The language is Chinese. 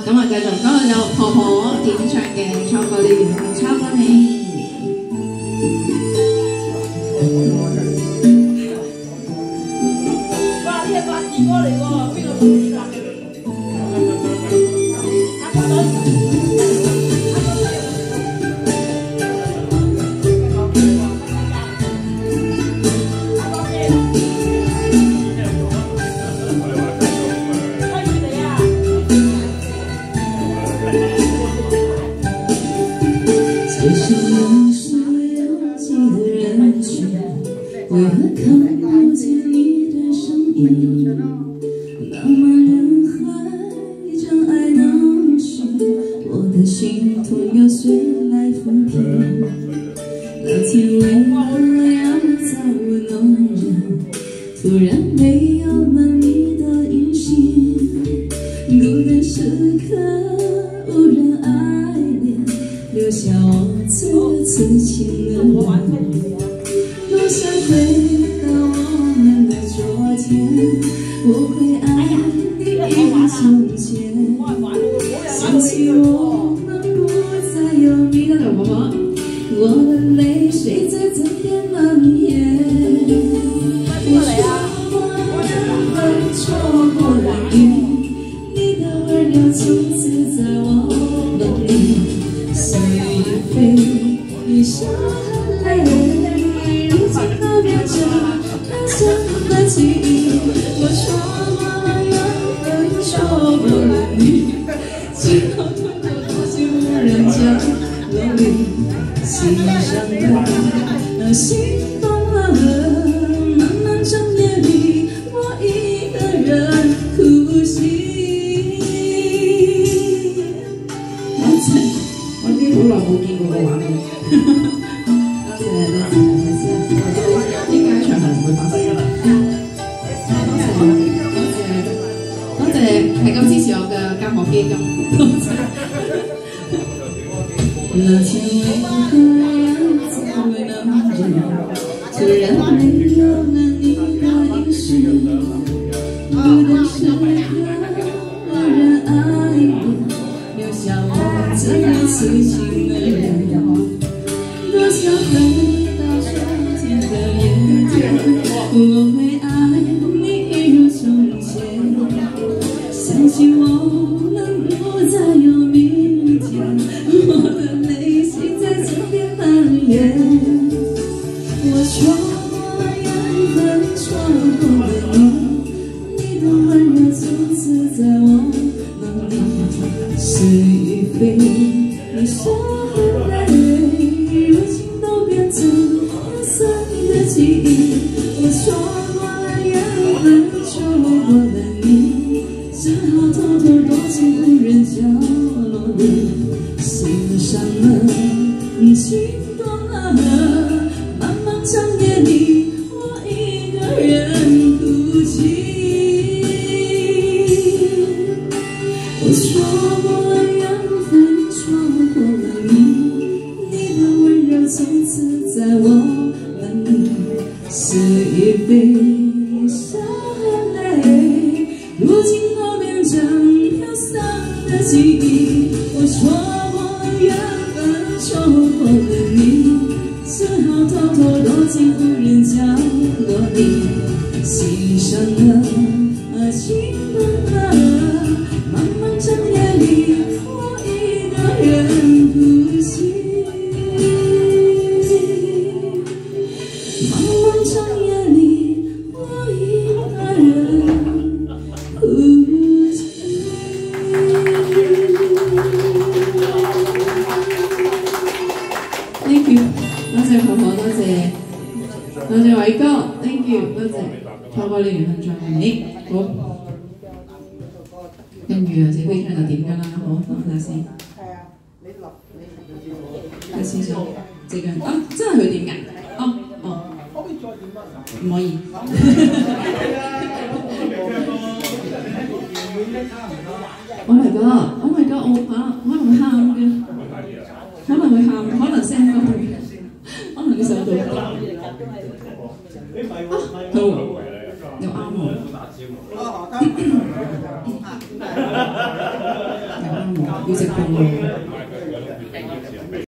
咁啊，繼續嗰個有婆婆點唱嘅《錯過了緣分錯過你》。 哇！呢係八字歌嚟喎，邊個導演啊？ 为何看不见你的身影？茫茫人海，将爱闹去，我的心痛又随来抚平。老天为何要造我弄人？突然没有了你的音信，孤单时刻无人爱恋，留下我最痴情的人。多想回到我们的昨天，我会爱你一如从前。想起我们不再有你的婆婆，我的泪水在嘴边蔓延。我说我缘分错过了你，你的温柔从此在我梦里。岁月飞，一生很累。如今都变成单纯的记忆，我说我缘分错过了你，最后痛过多情无人将落泪，心伤了，心动了，漫漫长夜里，我一个人哭泣。我啲好耐冇見過個畫面。係咁支持我嘅教學基金，多謝。那天為何要走為了人？突然沒有了你的音訊，孤單時刻無人愛戀，留下我最痴情的人。多想回到昨天的原點，我會愛你一如從前。相信我們不再有明天，我的淚水在嘴邊蔓延。我說我緣分錯過了你，你的溫柔從此在我夢裡。歲月飛，一生很累，如今都變成顏色的記憶。我說我緣分錯過了你，只好偷偷躲進無人角落裡，心傷了，心動了，漫漫長夜裡，我一個人哭泣。我說我緣分錯過了你，你的溫柔從此在我夢裡，歲月飛，一生很累，如今都變成飄散的記憶。我說我緣分錯過了你，只好偷偷躲進無人角落裡，心傷了，心動了，漫漫長夜裡，我一個人哭泣。漫漫長夜裡，我一個人哭泣。Thank you， 多謝婆婆，多謝偉哥 ，Thank you， 多謝錯過了緣分錯過你，好。跟住啊，謝飛唱就點㗎啦，好，等我睇下先。係啊，你落你睇先先，這樣啊，真係佢點㗎？哦，可唔可以再點啊？唔可以。Oh my god！Oh my god！ 我可能會喊嘅，可能會喊，可能聲都會，可能你手到。好，又啱喎。 要食飯喎。